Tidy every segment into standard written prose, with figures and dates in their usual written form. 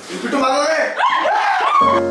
पिट्टू मांगोगे?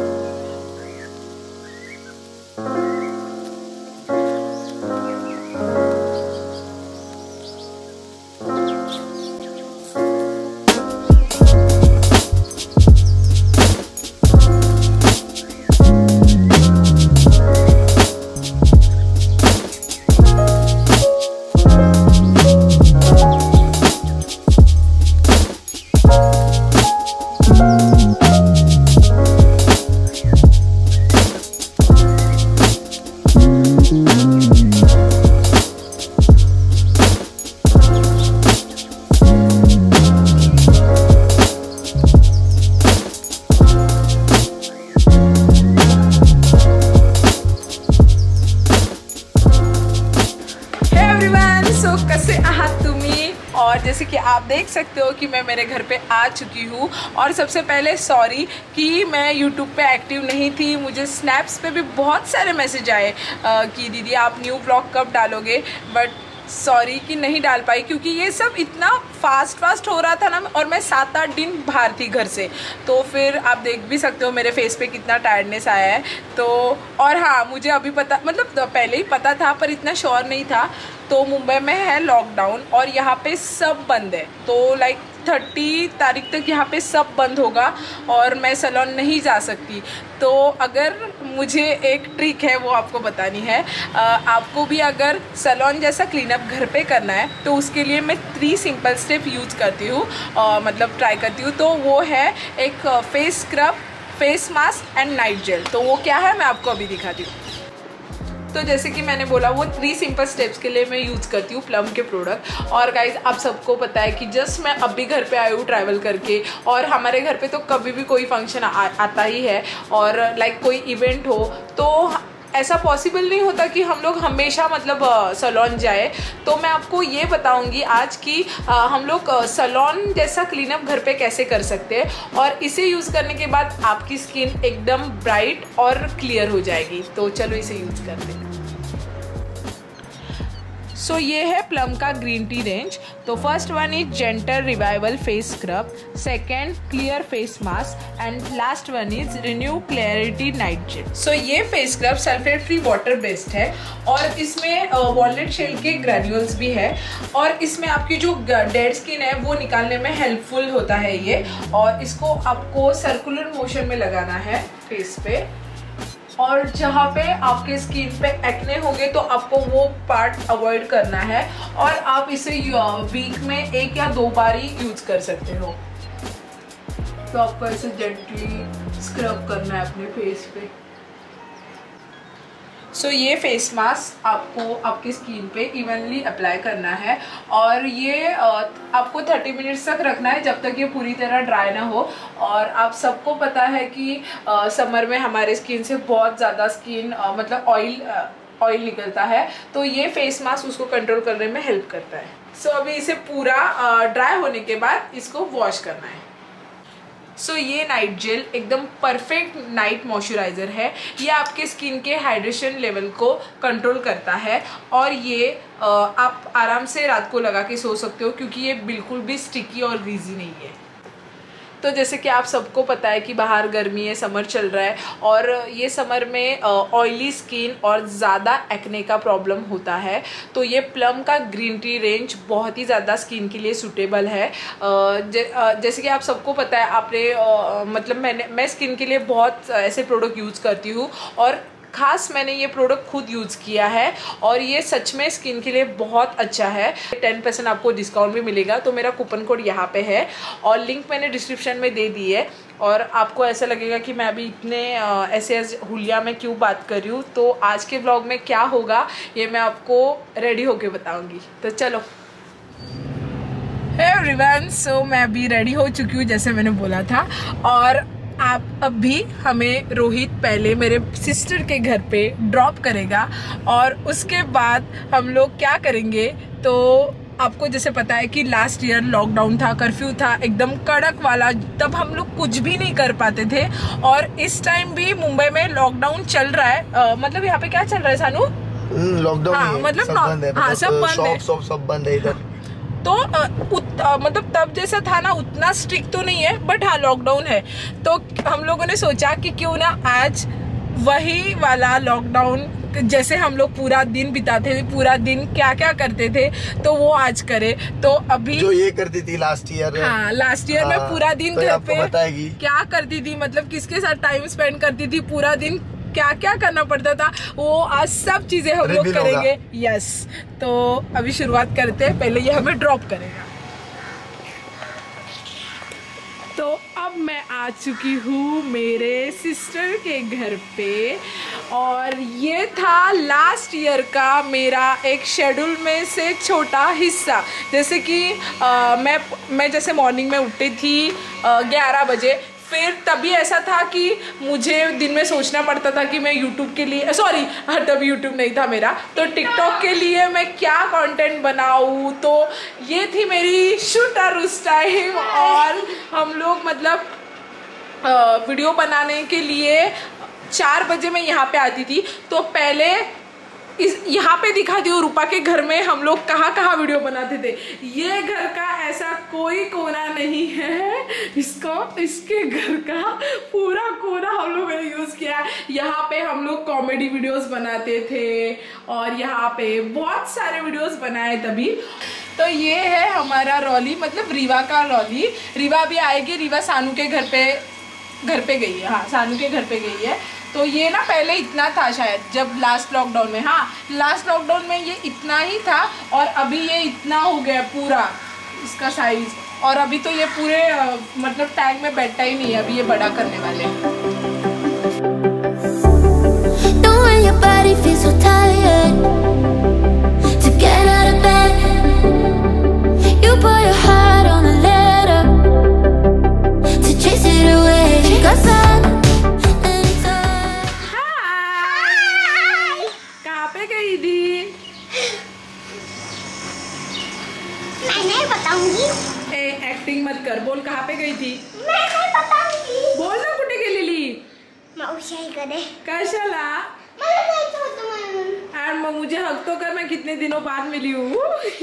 कसे आहात तुम्ही। और जैसे कि आप देख सकते हो कि मैं मेरे घर पे आ चुकी हूँ। और सबसे पहले सॉरी कि मैं यूट्यूब पे एक्टिव नहीं थी। मुझे स्नैप्स पे भी बहुत सारे मैसेज आए कि दीदी आप न्यू ब्लॉग कब डालोगे, बट सॉरी कि नहीं डाल पाई क्योंकि ये सब इतना फास्ट हो रहा था ना। और मैं 7-8 दिन बाहर थी घर से, तो फिर आप देख भी सकते हो मेरे फेस पे कितना टायर्डनेस आया है। तो और हाँ, मुझे अभी पता, मतलब पहले ही पता था पर इतना श्योर नहीं था। तो मुंबई में है लॉकडाउन और यहाँ पे सब बंद है। तो लाइक 30 तारीख तक यहाँ पे सब बंद होगा और मैं सैलून नहीं जा सकती। तो अगर मुझे एक ट्रिक है वो आपको बतानी है। आपको भी अगर सैलून जैसा क्लीनअप घर पे करना है तो उसके लिए मैं 3 सिंपल स्टेप यूज़ करती हूँ, मतलब ट्राई करती हूँ। तो वो है एक face scrub, face mask and night gel. तो वो क्या है मैं आपको अभी दिखाती हूँ। तो जैसे कि मैंने बोला वो 3 सिंपल स्टेप्स के लिए मैं यूज़ करती हूँ प्लम के प्रोडक्ट। और गाइज आप सबको पता है कि जस्ट मैं अभी घर पे आई हूँ ट्रैवल करके, और हमारे घर पे तो कभी भी कोई फंक्शन आता ही है और लाइक कोई इवेंट हो तो ऐसा पॉसिबल नहीं होता कि हम लोग हमेशा मतलब सैलून जाए। तो मैं आपको ये बताऊंगी आज कि हम लोग सैलून जैसा क्लीनअप घर पे कैसे कर सकते हैं और इसे यूज़ करने के बाद आपकी स्किन एकदम ब्राइट और क्लियर हो जाएगी। तो चलो इसे यूज़ करते हैं। सो ये है प्लम का ग्रीन टी रेंज। तो first one is gentle revival face scrub, second clear face mask and last one is renew clarity night gel. So ये face scrub sulphate free water based है और इसमें वॉलनट शेल के granules भी है और इसमें आपकी जो डेड स्किन है वो निकालने में हेल्पफुल होता है ये। और इसको आपको सर्कुलर मोशन में लगाना है फेस पे, और जहाँ पे आपके स्किन पे एक्ने होंगे तो आपको वो पार्ट अवॉइड करना है। और आप इसे वीक में 1 या 2 बार ही यूज कर सकते हो। तो आपको ऐसे जेंटली स्क्रब करना है अपने फेस पे। सो ये फेस मास्क आपको आपकी स्किन पे इवनली अप्लाई करना है और ये आपको 30 मिनट्स तक रखना है जब तक ये पूरी तरह ड्राई ना हो। और आप सबको पता है कि समर में हमारे स्किन से बहुत ज़्यादा स्किन मतलब ऑयल निकलता है, तो ये फेस मास्क उसको कंट्रोल करने में हेल्प करता है। सो अभी इसे पूरा ड्राई होने के बाद इसको वॉश करना है। सो ये नाइट जेल एकदम परफेक्ट नाइट मॉइस्चराइज़र है। ये आपके स्किन के हाइड्रेशन लेवल को कंट्रोल करता है और ये आप आराम से रात को लगा के सो सकते हो क्योंकि ये बिल्कुल भी स्टिकी और ग्रीजी नहीं है। तो जैसे कि आप सबको पता है कि बाहर गर्मी है, समर चल रहा है और ये समर में ऑयली स्किन और ज़्यादा एक्ने का प्रॉब्लम होता है। तो ये प्लम का ग्रीन टी रेंज बहुत ही ज़्यादा स्किन के लिए सूटेबल है। जैसे कि आप सबको पता है, आपने मतलब मैं स्किन के लिए बहुत ऐसे प्रोडक्ट यूज़ करती हूँ और खास मैंने ये प्रोडक्ट खुद यूज़ किया है और ये सच में स्किन के लिए बहुत अच्छा है। 10% आपको डिस्काउंट भी मिलेगा। तो मेरा कूपन कोड यहाँ पे है और लिंक मैंने डिस्क्रिप्शन में दे दी है। और आपको ऐसा लगेगा कि मैं अभी इतने ऐसे हुलिया में क्यों बात कर रही हूँ। तो आज के ब्लॉग में क्या होगा ये मैं आपको रेडी होके बताऊँगी। तो चलो। हे एवरीवन, सो मैं अभी रेडी हो चुकी हूँ जैसे मैंने बोला था। और आप अभी हमें रोहित पहले मेरे सिस्टर के घर पे ड्रॉप करेगा और उसके बाद हम लोग क्या करेंगे। तो आपको जैसे पता है कि लास्ट ईयर लॉकडाउन था, कर्फ्यू था एकदम कड़क वाला, तब हम लोग कुछ भी नहीं कर पाते थे। और इस टाइम भी मुंबई में लॉकडाउन चल रहा है। मतलब यहाँ पे क्या चल रहा है सानू? लॉकडाउन। हाँ, मतलब सब बंद है, सब बंद है इधर। तो मतलब तब जैसा था ना उतना स्ट्रिक्ट तो नहीं है, बट हाँ लॉकडाउन है। तो हम लोगों ने सोचा कि क्यों ना आज वही वाला लॉकडाउन जैसे हम लोग पूरा दिन बिताते थे, पूरा दिन क्या क्या करते थे, तो वो आज करे। तो अभी जो ये करती थी लास्ट ईयर, हाँ लास्ट ईयर में पूरा दिन तो घर आपको पे बताएगी क्या करती थी, मतलब किसके साथ टाइम स्पेंड करती थी, पूरा दिन क्या क्या करना पड़ता था, वो आज सब चीजें हम लोग करेंगे। यस, तो अभी शुरुआत करते हैं, पहले ये हमें ड्रॉप करेगा। तो अब मैं आ चुकी हूँ मेरे सिस्टर के घर पे, और ये था लास्ट ईयर का मेरा एक शेड्यूल में से छोटा हिस्सा। जैसे कि मैं जैसे मॉर्निंग में उठती थी 11 बजे, फिर तभी ऐसा था कि मुझे दिन में सोचना पड़ता था कि मैं यूट्यूब के लिए तभी यूट्यूब नहीं था मेरा, तो टिकटॉक के लिए मैं क्या कंटेंट बनाऊँ। तो ये थी मेरी शूटर उस टाइम, और हम लोग मतलब वीडियो बनाने के लिए 4 बजे मैं यहाँ पे आती थी। तो पहले यहाँ पे दिखाती हूँ रूपा के घर में हम लोग कहाँ वीडियो बनाते थे। ये घर का ऐसा कोई कोना नहीं है, इसके घर का पूरा कोना हम लोगों ने यूज किया। यहाँ पे हम लोग कॉमेडी वीडियोस बनाते थे, और यहाँ पे बहुत सारे वीडियोस बनाए तभी। तो ये है हमारा रॉली, मतलब रीवा का रॉली। रीवा भी आएगी, रीवा सानू के घर पे गई है। हाँ, सानू के घर पे गई है। तो ये ना पहले इतना था शायद, जब लास्ट लॉकडाउन में, हाँ लास्ट लॉकडाउन में ये इतना ही था, और अभी ये इतना हो गया पूरा इसका साइज। और अभी तो ये पूरे मतलब टैग में बैठता ही नहीं है, अभी ये बड़ा करने वाले हैं। एक्टिंग मत कर, बोल कहाँ पे गई थी? मैं नहीं बताऊंगी। बोल ना कुठे गेलेली? मावशी करे कशाला? मला जायचं होतं म्हणून। यार मुझे हक तो कर, मैं कितने दिनों बाद मिली हूँ।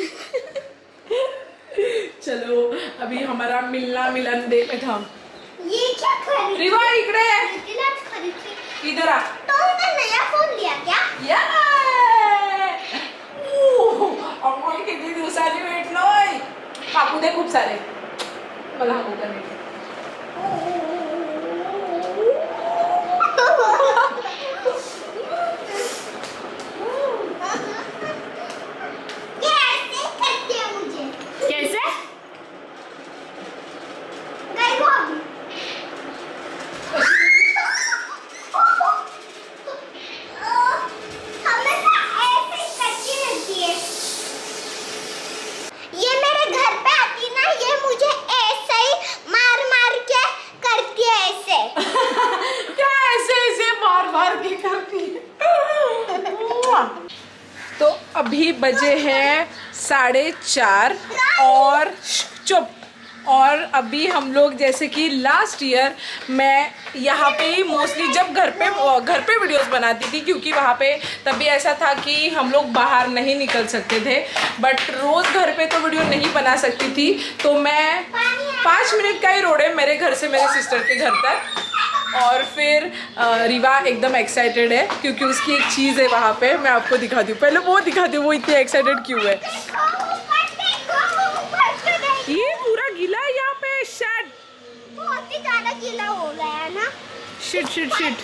चलो अभी हमारा मिलन डे पे था। ये क्या खरीद? रिवा इकडे इधर आ। तुमने नया फोन लिया क्या? अमोल किती दिवसांनी भेटलोय। कापू दे खूप सारे मला हाकू करणे। ये ऐसे करती है मुझे। कैसे? गई वो अभी। हमेशा ऐसे करती रहती है। ये मेरे घर पे आती ना, ये मुझे ऐसे ही मार के करती है ऐसे। क्या ऐसे मार के करती है? तो अभी बजे हैं 4:30 और चुप। और अभी हम लोग जैसे कि लास्ट ईयर मैं यहाँ पे ही मोस्टली जब घर पे वीडियोस बनाती थी, क्योंकि वहाँ पे तभी ऐसा था कि हम लोग बाहर नहीं निकल सकते थे, बट रोज़ घर पे तो वीडियो नहीं बना सकती थी। तो मैं 5 मिनट का ही रोड है मेरे घर से मेरे सिस्टर के घर तक। और फिर रीवा एकदम एक्साइटेड है क्योंकि उसकी एक चीज़ है वहाँ पे, मैं आपको दिखाती हूँ। पहले वो दिखाती हूँ वो इतनी एक्साइटेड क्यों है। ये पूरा गीला है यहाँ पे, शट बहुत ही ज्यादा गीला हो गया है ना। शिट।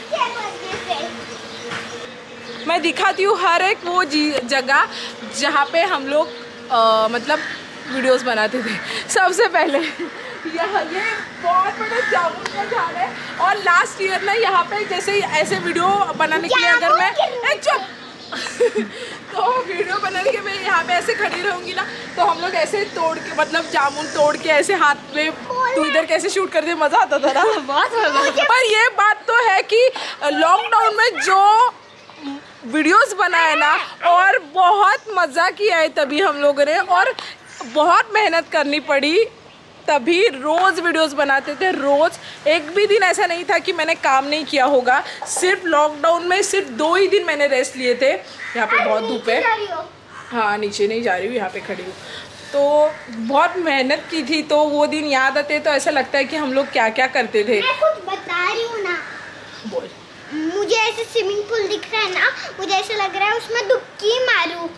मैं दिखाती हूँ हर एक वो जगह जहाँ पे हम लोग मतलब वीडियोस बनाते थे। सबसे पहले ये बहुत बड़ा जामुन का झाड़ है, और लास्ट ईयर ना यहाँ पे जैसे ऐसे वीडियो बनाने के लिए अगर मैं चुप तो वीडियो बनाने के मैं यहाँ पे ऐसे खड़ी रहूंगी ना, तो हम लोग ऐसे तोड़ के मतलब जामुन तोड़ के ऐसे हाथ में तू इधर कैसे शूट करते, मजा आता था ना। बहुत मजा। पर ये बात तो है कि लॉकडाउन में जो वीडियोस बनाए ना, और बहुत मजा किया है तभी हम लोगों ने, और बहुत मेहनत करनी पड़ी तभी रोज़ वीडियोस बनाते थे। रोज़ एक भी दिन ऐसा नहीं था कि मैंने काम नहीं किया होगा। सिर्फ लॉकडाउन में सिर्फ 2 ही दिन मैंने रेस्ट लिए थे। यहाँ पे बहुत धूप है। हाँ नीचे नहीं जा रही हूँ, यहाँ पे खड़ी हूँ। तो बहुत मेहनत की थी, तो वो दिन याद आते तो ऐसा लगता है कि हम लोग क्या क्या करते थे। मैं कुछ बता रही हूँ ना। बोल। मुझे ऐसे स्विमिंग पूल दिख रहा है ना, मुझे ऐसा लग रहा है उसमें डुबकी मारूं।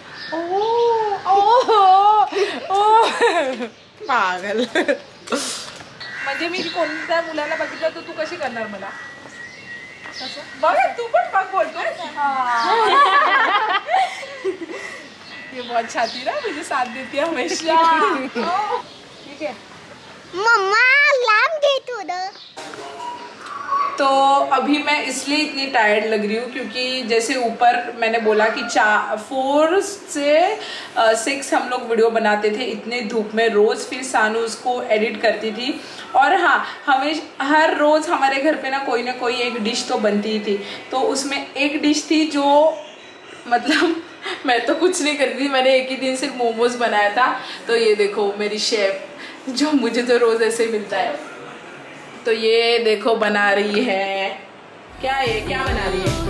पागल। म्हणजे मी कोणत्या मुलाला बघितलं तर तू कशी करणार मला? बघ तू पण बघ बोलतोय। ये बहुत छाती ना मुझे साथ देती है हमेशा। ठीक है मम्मा लाम दे थोड़ा। तो अभी मैं इसलिए इतनी टायर्ड लग रही हूँ क्योंकि जैसे ऊपर मैंने बोला कि 4 से 6 हम लोग वीडियो बनाते थे इतने धूप में रोज़, फिर सानू उसको एडिट करती थी। और हाँ, हमें हर रोज़ हमारे घर पे ना कोई एक डिश तो बनती ही थी। तो उसमें एक डिश थी जो मतलब मैं तो कुछ नहीं करती थी, मैंने एक ही दिन सिर्फ मोमोज बनाया था। तो ये देखो मेरी शेफ जो मुझे तो रोज़ ऐसे मिलता है, तो ये देखो बना रही है। क्या है, क्या बना रही है?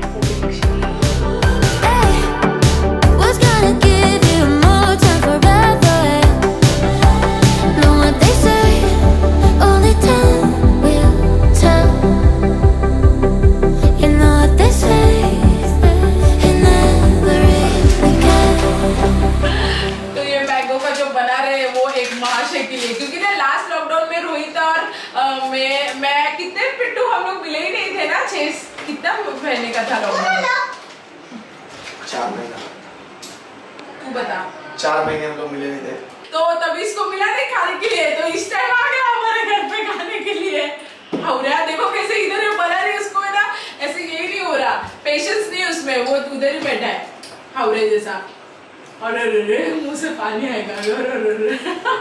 तो ये मैंगो का जो बना रहे हैं वो एक महाशय के लिए, क्योंकि ना लास्ट लॉकडाउन में रोहित और मैं कितने पिट्टू हम लोग मिले ही नहीं थे ना। 6 कितना महीने का था लॉकडाउन? 4 महीना। तू बता। 4 महीने हम लोग मिले नहीं थे, तो तभी इसको मिला नहीं खाने के लिए, तो इस टाइम आ गया हमारे घर पे खाने के लिए। हौरा देखो कैसे इधर बना रही, उसको है ना ऐसे यही नहीं हो रहा, पेशेंस नहीं उसमें, वो उधर ही बैठा है हौरे जैसा। अरे मुंह से पानी आएगा। अरे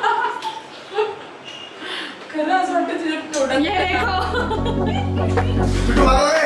खरा असं वाटतं तुझे प्रोडक्ट ये देखो। बिट्टू मारोगे?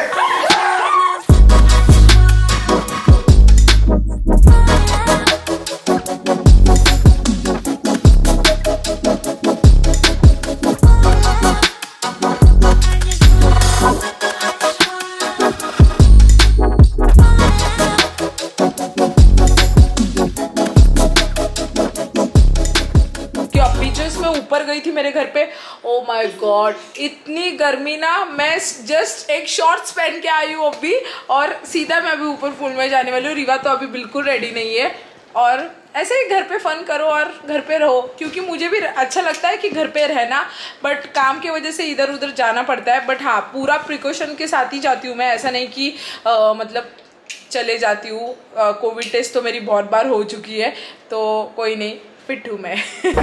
ऊपर गई थी मेरे घर पे, ओ माय गॉड इतनी गर्मी ना, मैं जस्ट एक शॉर्ट्स पहन के आई हूँ अभी और सीधा मैं अभी ऊपर पूल में जाने वाली हूँ। रीवा तो अभी बिल्कुल रेडी नहीं है। और ऐसे ही घर पे फन करो और घर पे रहो, क्योंकि मुझे भी अच्छा लगता है कि घर पे रहना, बट काम की वजह से इधर उधर जाना पड़ता है। बट हाँ, पूरा प्रिकॉशन के साथ ही जाती हूँ मैं, ऐसा नहीं कि मतलब चले जाती हूँ। कोविड टेस्ट तो मेरी बहुत बार हो चुकी है, तो कोई नहीं, फिट हूँ मैं।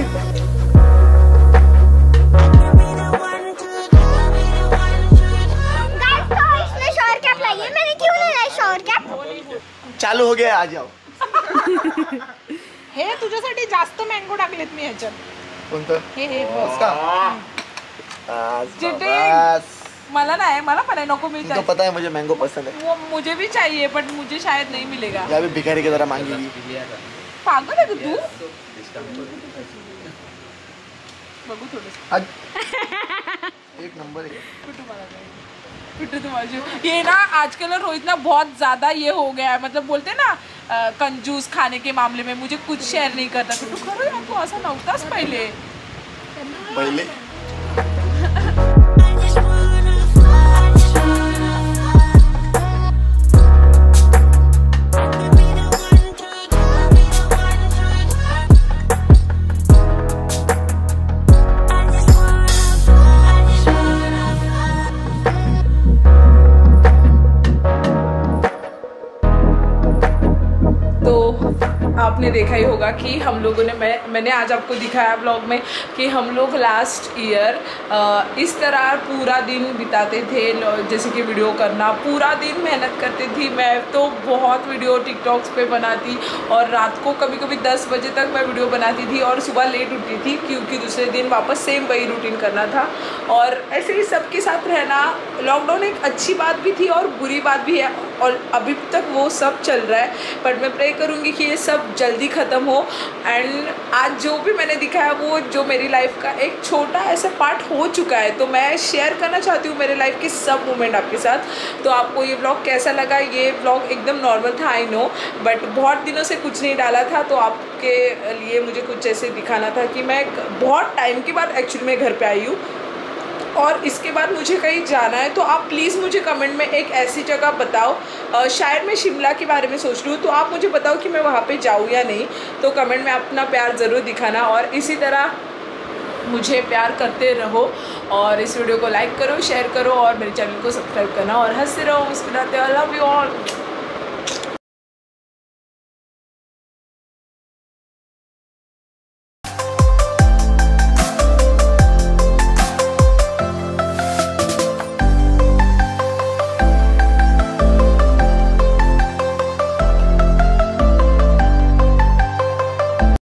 मैंने क्यों नहीं शॉर्ट कैप? चालू हो गया, आ जाओ। हे तुझ्यासाठी जास्त मँगो टाकलेत मी ह्याच्यात। कोणतं? हे उसका? बस मला नाही, मला पण नको मी। तुमको पता है मुझे मैंगो पसंद है। वो मुझे भी चाहिए बट मुझे शायद नहीं मिलेगा। या भी भिखारी की तरह मांगेगी। पागल है तू? बघू थोडं। एक नंबर है। पिट्टू तुम्हारी ये ना आजकल रोहित ना बहुत ज़्यादा ये हो गया है, मतलब बोलते हैं ना कंजूस खाने के मामले में, मुझे कुछ शेयर नहीं करता। पिट्टू खरं यार, तू असं नव्हतास पहिले। आपने देखा ही होगा कि हम लोगों ने मैंने आज आपको दिखाया ब्लॉग में कि हम लोग लास्ट ईयर इस तरह पूरा दिन बिताते थे, जैसे कि वीडियो करना, पूरा दिन मेहनत करती थी। मैं तो बहुत वीडियो टिकटॉक्स पे बनाती और रात को कभी कभी 10 बजे तक मैं वीडियो बनाती थी और सुबह लेट उठती थी, क्योंकि दूसरे दिन वापस सेम वही रूटीन करना था। और ऐसे ही सबके साथ रहना, लॉकडाउन एक अच्छी बात भी थी और बुरी बात भी है, और अभी तक वो सब चल रहा है। बट मैं प्रे करूँगी कि ये सब जल्दी ख़त्म हो। एंड आज जो भी मैंने दिखाया वो जो मेरी लाइफ का एक छोटा ऐसा पार्ट हो चुका है, तो मैं शेयर करना चाहती हूँ मेरे लाइफ के सब मोमेंट आपके साथ। तो आपको ये व्लॉग कैसा लगा? ये व्लॉग एकदम नॉर्मल था, आई नो, बट बहुत दिनों से कुछ नहीं डाला था, तो आपके लिए मुझे कुछ ऐसे दिखाना था कि मैं बहुत टाइम के बाद एक्चुअली मैं घर पे आई हूँ और इसके बाद मुझे कहीं जाना है। तो आप प्लीज़ मुझे कमेंट में एक ऐसी जगह बताओ, शायद मैं शिमला के बारे में सोच रही हूँ, तो आप मुझे बताओ कि मैं वहाँ पे जाऊँ या नहीं। तो कमेंट में अपना प्यार ज़रूर दिखाना और इसी तरह मुझे प्यार करते रहो और इस वीडियो को लाइक करो, शेयर करो और मेरे चैनल को सब्सक्राइब करना और हंसते रहो, मुस्कुराते रहो। Love you all.